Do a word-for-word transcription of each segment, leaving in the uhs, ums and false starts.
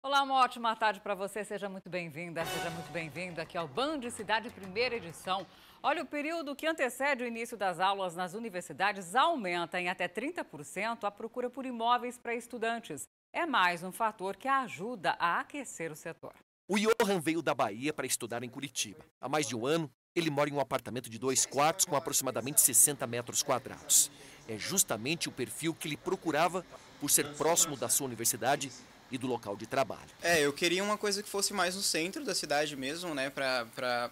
Olá, uma ótima tarde para você. Seja muito bem-vinda, seja muito bem-vindo aqui ao Band Cidade, primeira edição. Olha, o período que antecede o início das aulas nas universidades aumenta em até trinta por cento a procura por imóveis para estudantes. É mais um fator que ajuda a aquecer o setor. O Johan veio da Bahia para estudar em Curitiba. Há mais de um ano, ele mora em um apartamento de dois quartos com aproximadamente sessenta metros quadrados. É justamente o perfil que ele procurava por ser próximo da sua universidade e do local de trabalho. É, eu queria uma coisa que fosse mais no centro da cidade mesmo, né, pra, pra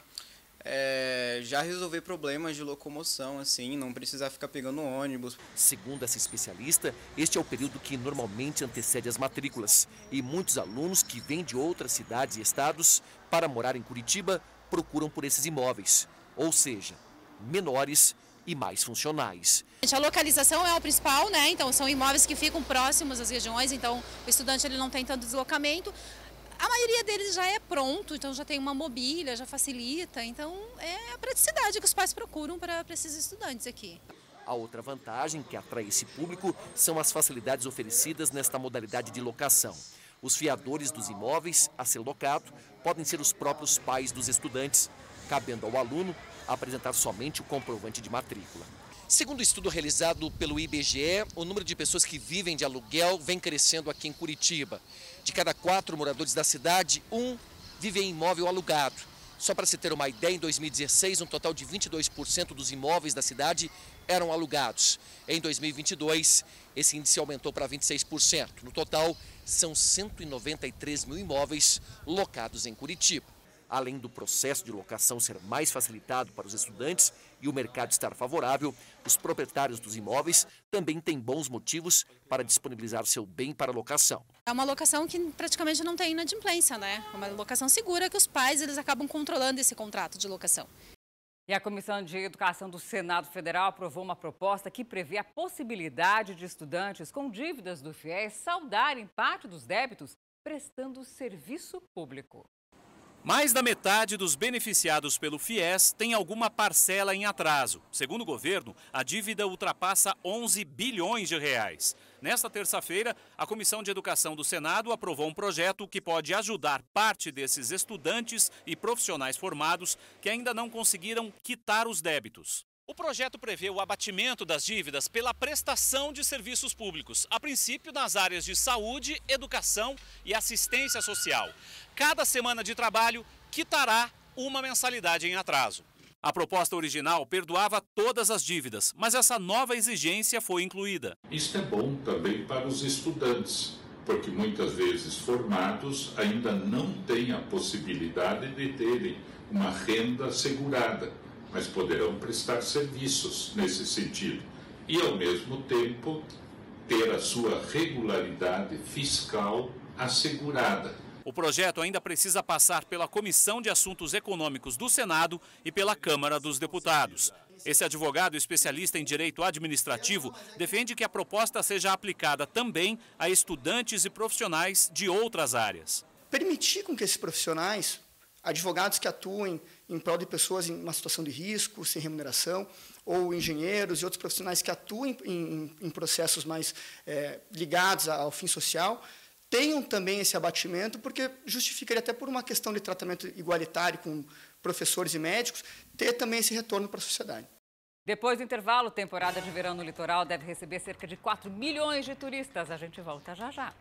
é, já resolver problemas de locomoção, assim, não precisar ficar pegando ônibus. Segundo essa especialista, este é o período que normalmente antecede as matrículas. E muitos alunos que vêm de outras cidades e estados para morar em Curitiba procuram por esses imóveis, ou seja, menores e mais funcionais. A localização é o principal, né? Então são imóveis que ficam próximos às regiões, então o estudante ele não tem tanto deslocamento. A maioria deles já é pronto, então já tem uma mobília, já facilita. Então é a praticidade que os pais procuram para esses estudantes aqui. A outra vantagem que atrai esse público são as facilidades oferecidas nesta modalidade de locação. Os fiadores dos imóveis a ser locado podem ser os próprios pais dos estudantes, cabendo ao aluno apresentar somente o comprovante de matrícula. Segundo o estudo realizado pelo I B G E, o número de pessoas que vivem de aluguel vem crescendo aqui em Curitiba. De cada quatro moradores da cidade, um vive em imóvel alugado. Só para se ter uma ideia, em dois mil e dezesseis, um total de vinte e dois por cento dos imóveis da cidade eram alugados. Em dois mil e vinte e dois, esse índice aumentou para vinte e seis por cento. No total, são cento e noventa e três mil imóveis locados em Curitiba. Além do processo de locação ser mais facilitado para os estudantes e o mercado estar favorável, os proprietários dos imóveis também têm bons motivos para disponibilizar seu bem para locação. É uma locação que praticamente não tem inadimplência, né? É uma locação segura que os pais eles acabam controlando esse contrato de locação. E a Comissão de Educação do Senado Federal aprovou uma proposta que prevê a possibilidade de estudantes com dívidas do FIES saldarem parte dos débitos prestando serviço público. Mais da metade dos beneficiados pelo FIES tem alguma parcela em atraso. Segundo o governo, a dívida ultrapassa onze bilhões de reais. Nesta terça-feira, a Comissão de Educação do Senado aprovou um projeto que pode ajudar parte desses estudantes e profissionais formados que ainda não conseguiram quitar os débitos. O projeto prevê o abatimento das dívidas pela prestação de serviços públicos, a princípio nas áreas de saúde, educação e assistência social. Cada semana de trabalho quitará uma mensalidade em atraso. A proposta original perdoava todas as dívidas, mas essa nova exigência foi incluída. Isso é bom também para os estudantes, porque muitas vezes formados ainda não têm a possibilidade de terem uma renda assegurada, mas poderão prestar serviços nesse sentido e, ao mesmo tempo, ter a sua regularidade fiscal assegurada. O projeto ainda precisa passar pela Comissão de Assuntos Econômicos do Senado e pela Câmara dos Deputados. Esse advogado especialista em direito administrativo defende que a proposta seja aplicada também a estudantes e profissionais de outras áreas. Permitir com que esses profissionais, advogados que atuem em prol de pessoas em uma situação de risco, sem remuneração, ou engenheiros e outros profissionais que atuem em, em processos mais é, ligados ao fim social, tenham também esse abatimento, porque justificaria até por uma questão de tratamento igualitário com professores e médicos, ter também esse retorno para a sociedade. Depois do intervalo, temporada de verão no litoral deve receber cerca de quatro milhões de turistas. A gente volta já já.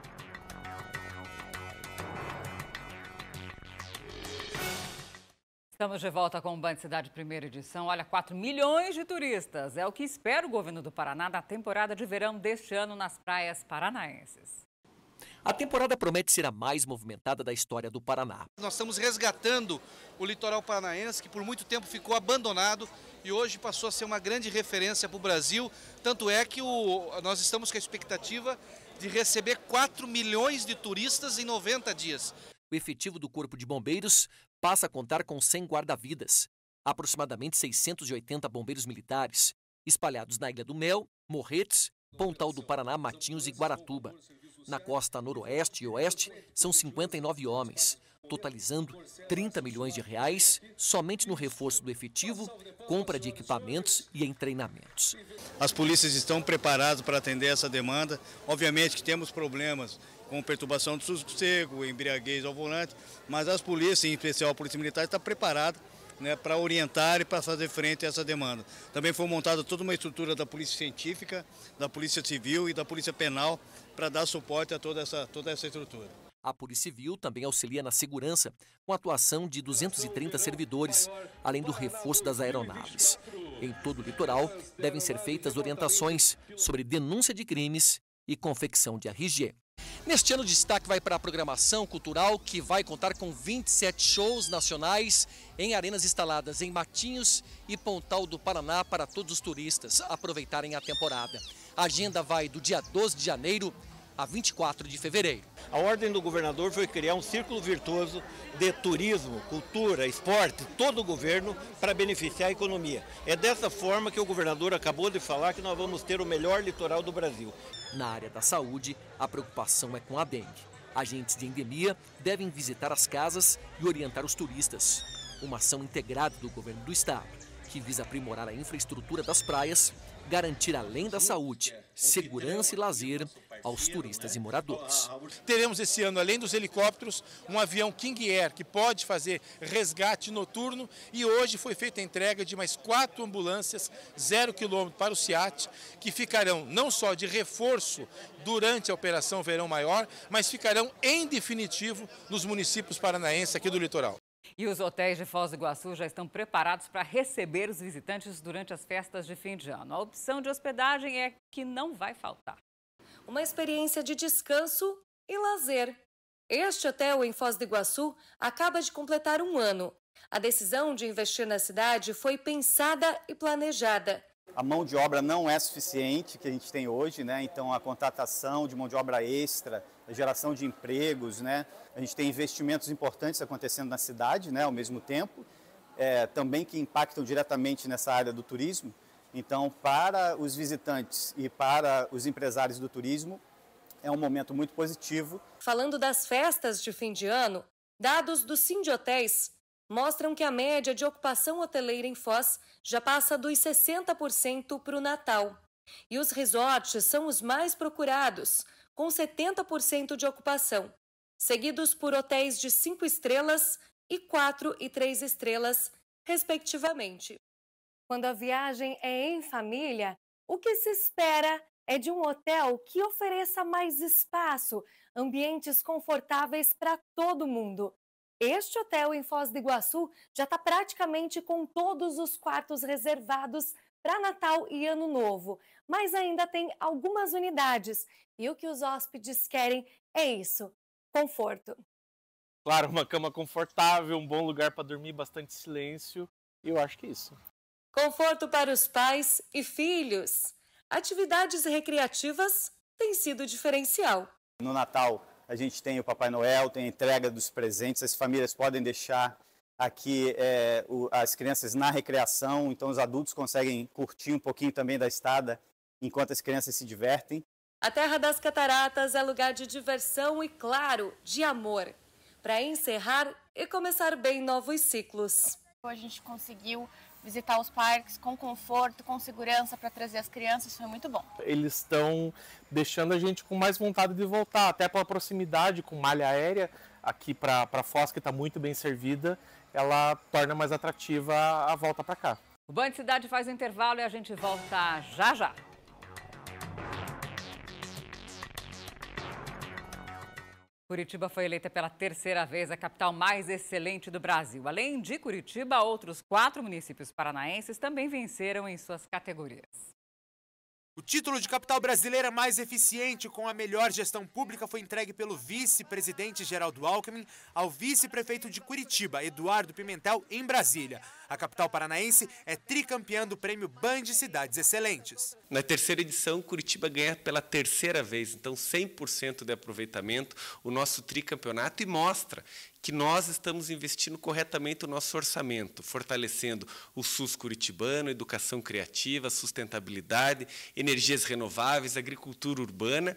Estamos de volta com o Band Cidade Primeira Edição. Olha, quatro milhões de turistas. É o que espera o governo do Paraná na temporada de verão deste ano nas praias paranaenses. A temporada promete ser a mais movimentada da história do Paraná. Nós estamos resgatando o litoral paranaense, que por muito tempo ficou abandonado e hoje passou a ser uma grande referência para o Brasil. Tanto é que o, nós estamos com a expectativa de receber quatro milhões de turistas em noventa dias. O efetivo do Corpo de Bombeiros passa a contar com cem guarda-vidas, aproximadamente seiscentos e oitenta bombeiros militares, espalhados na Ilha do Mel, Morretes, Pontal do Paraná, Matinhos e Guaratuba. Na costa noroeste e oeste, são cinquenta e nove homens. totalizando trinta milhões de reais somente no reforço do efetivo, compra de equipamentos e em treinamentos. As polícias estão preparadas para atender essa demanda. Obviamente que temos problemas com perturbação do sossego, embriaguez ao volante, mas as polícias, em especial a Polícia Militar, está preparada, né, para orientar e para fazer frente a essa demanda. Também foi montada toda uma estrutura da Polícia Científica, da Polícia Civil e da Polícia Penal para dar suporte a toda essa, toda essa estrutura. A Polícia Civil também auxilia na segurança, com a atuação de duzentos e trinta servidores, além do reforço das aeronaves. Em todo o litoral, devem ser feitas orientações sobre denúncia de crimes e confecção de R G. Neste ano, o destaque vai para a programação cultural, que vai contar com vinte e sete shows nacionais em arenas instaladas em Matinhos e Pontal do Paraná para todos os turistas aproveitarem a temporada. A agenda vai do dia doze de janeiro a vinte e quatro de fevereiro. A ordem do governador foi criar um círculo virtuoso de turismo, cultura, esporte, todo o governo para beneficiar a economia. É dessa forma que o governador acabou de falar que nós vamos ter o melhor litoral do Brasil. Na área da saúde, a preocupação é com a dengue. Agentes de endemia devem visitar as casas e orientar os turistas. Uma ação integrada do governo do estado, que visa aprimorar a infraestrutura das praias, garantir, além da saúde, segurança e lazer aos turistas e moradores. Teremos esse ano, além dos helicópteros, um avião King Air que pode fazer resgate noturno, e hoje foi feita a entrega de mais quatro ambulâncias zero quilômetro para o SEAT, que ficarão não só de reforço durante a Operação Verão Maior, mas ficarão em definitivo nos municípios paranaenses aqui do litoral. E os hotéis de Foz do Iguaçu já estão preparados para receber os visitantes durante as festas de fim de ano. A opção de hospedagem é que não vai faltar. Uma experiência de descanso e lazer. Este hotel em Foz do Iguaçu acaba de completar um ano. A decisão de investir na cidade foi pensada e planejada. A mão de obra não é suficiente que a gente tem hoje, né? Então a contratação de mão de obra extra, a geração de empregos, né? A gente tem investimentos importantes acontecendo na cidade, né? Ao mesmo tempo, é, também que impactam diretamente nessa área do turismo. Então, para os visitantes e para os empresários do turismo, é um momento muito positivo. Falando das festas de fim de ano, dados do Sindhotéis mostram que a média de ocupação hoteleira em Foz já passa dos sessenta por cento para o Natal. E os resorts são os mais procurados, com setenta por cento de ocupação, seguidos por hotéis de cinco estrelas e quatro e três estrelas, respectivamente. Quando a viagem é em família, o que se espera é de um hotel que ofereça mais espaço, ambientes confortáveis para todo mundo. Este hotel em Foz do Iguaçu já está praticamente com todos os quartos reservados para Natal e Ano Novo, mas ainda tem algumas unidades e o que os hóspedes querem é isso, conforto. Claro, uma cama confortável, um bom lugar para dormir, bastante silêncio, e eu acho que é isso. Conforto para os pais e filhos. Atividades recreativas têm sido diferencial. No Natal, a gente tem o Papai Noel, tem a entrega dos presentes, as famílias podem deixar aqui é, o, as crianças na recreação, então os adultos conseguem curtir um pouquinho também da estada enquanto as crianças se divertem. A Terra das Cataratas é lugar de diversão e, claro, de amor, para encerrar e começar bem novos ciclos. A gente conseguiu visitar os parques com conforto, com segurança para trazer as crianças, foi muito bom. Eles estão deixando a gente com mais vontade de voltar, até pela proximidade com malha aérea, aqui para Foz, que está muito bem servida, ela torna mais atrativa a volta para cá. O Band Cidade faz o intervalo e a gente volta já já. Curitiba foi eleita pela terceira vez a capital mais excelente do Brasil. Além de Curitiba, outros quatro municípios paranaenses também venceram em suas categorias. O título de capital brasileira mais eficiente com a melhor gestão pública foi entregue pelo vice-presidente Geraldo Alckmin ao vice-prefeito de Curitiba, Eduardo Pimentel, em Brasília. A capital paranaense é tricampeã do prêmio Band Cidades Excelentes. Na terceira edição, Curitiba ganha pela terceira vez, então cem por cento de aproveitamento, o nosso tricampeonato, e mostra que nós estamos investindo corretamente o nosso orçamento, fortalecendo o SUS curitibano, educação criativa, sustentabilidade, energias renováveis, agricultura urbana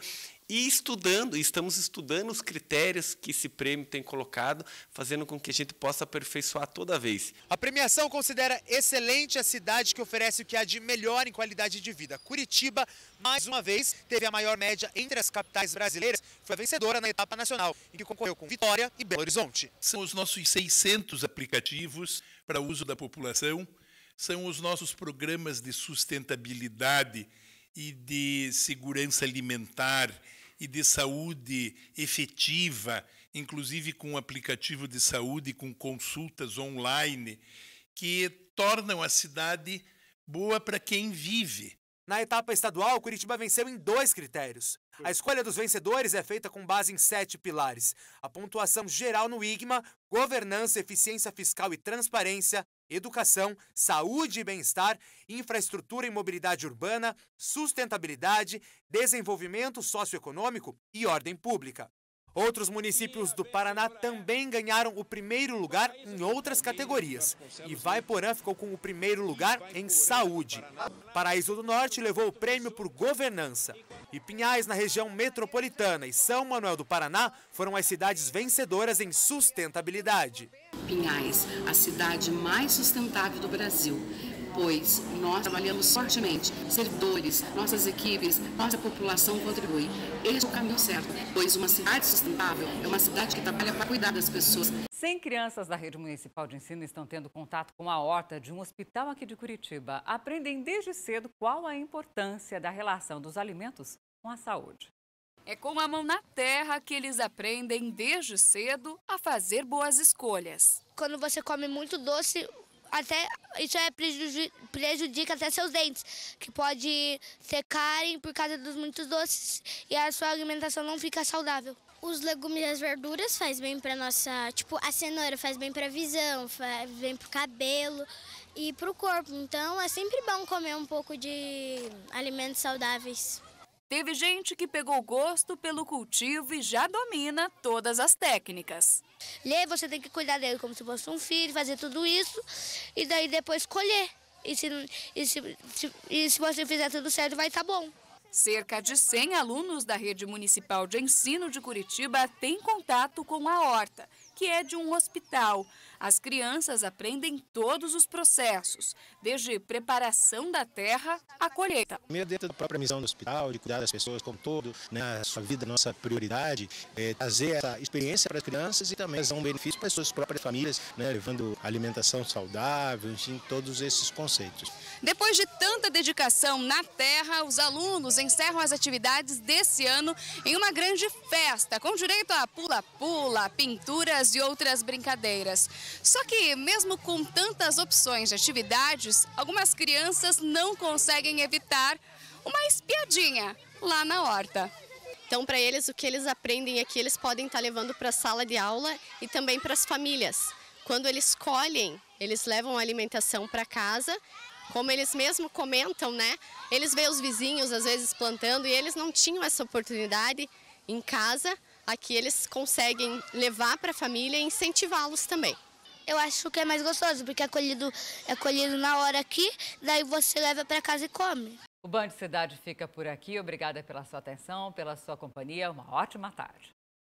e estudando, estamos estudando os critérios que esse prêmio tem colocado, fazendo com que a gente possa aperfeiçoar toda vez. A premiação considera excelente a cidade que oferece o que há de melhor em qualidade de vida. Curitiba, mais uma vez, teve a maior média entre as capitais brasileiras, foi a vencedora na etapa nacional, em que concorreu com Vitória e Belo Horizonte. São os nossos seiscentos aplicativos para uso da população, são os nossos programas de sustentabilidade e de segurança alimentar e de saúde efetiva, inclusive com um aplicativo de saúde, com consultas online, que tornam a cidade boa para quem vive. Na etapa estadual, Curitiba venceu em dois critérios. A escolha dos vencedores é feita com base em sete pilares. A pontuação geral no I G M A, governança, eficiência fiscal e transparência, educação, saúde e bem-estar, infraestrutura e mobilidade urbana, sustentabilidade, desenvolvimento socioeconômico e ordem pública. Outros municípios do Paraná também ganharam o primeiro lugar em outras categorias. Ivaiporã ficou com o primeiro lugar em saúde. Paraíso do Norte levou o prêmio por governança. E Pinhais, na região metropolitana, e São Manuel do Paraná foram as cidades vencedoras em sustentabilidade. Pinhais, a cidade mais sustentável do Brasil, pois nós trabalhamos fortemente, servidores, nossas equipes, nossa população contribui. Esse é o caminho certo, pois uma cidade sustentável é uma cidade que trabalha para cuidar das pessoas. cem crianças da rede municipal de ensino estão tendo contato com a horta de um hospital aqui de Curitiba. Aprendem desde cedo qual a importância da relação dos alimentos com a saúde. É com a mão na terra que eles aprendem desde cedo a fazer boas escolhas. Quando você come muito doce, até isso é prejudica até seus dentes, que pode secarem por causa dos muitos doces e a sua alimentação não fica saudável. Os legumes e as verduras faz bem para nossa, tipo, a cenoura faz bem para a visão, faz bem para o cabelo e para o corpo. Então é sempre bom comer um pouco de alimentos saudáveis. Teve gente que pegou gosto pelo cultivo e já domina todas as técnicas. Lê, você tem que cuidar dele como se fosse um filho, fazer tudo isso e daí depois colher. E se, e se, se, e se você fizer tudo certo, vai estar bom. Cerca de cem alunos da Rede Municipal de Ensino de Curitiba têm contato com a horta, que é de um hospital. As crianças aprendem todos os processos, desde preparação da terra à colheita. Primeiro, dentro da própria missão do hospital, de cuidar das pessoas como todo, né, a sua vida, a nossa prioridade, é trazer essa experiência para as crianças e também dar um benefício para as suas próprias famílias, né, levando alimentação saudável, enfim, todos esses conceitos. Depois de tanta dedicação na terra, os alunos encerram as atividades desse ano em uma grande festa, com direito a pula-pula, pinturas e outras brincadeiras. Só que, mesmo com tantas opções de atividades, algumas crianças não conseguem evitar uma espiadinha lá na horta. Então, para eles, o que eles aprendem é que eles podem estar levando para a sala de aula e também para as famílias. Quando eles colhem, eles levam a alimentação para casa. Como eles mesmos comentam, né? Eles veem os vizinhos, às vezes, plantando e eles não tinham essa oportunidade em casa. Aqui eles conseguem levar para a família e incentivá-los também. Eu acho que é mais gostoso, porque é colhido, é colhido na hora aqui, daí você leva para casa e come. O Band Cidade fica por aqui. Obrigada pela sua atenção, pela sua companhia. Uma ótima tarde.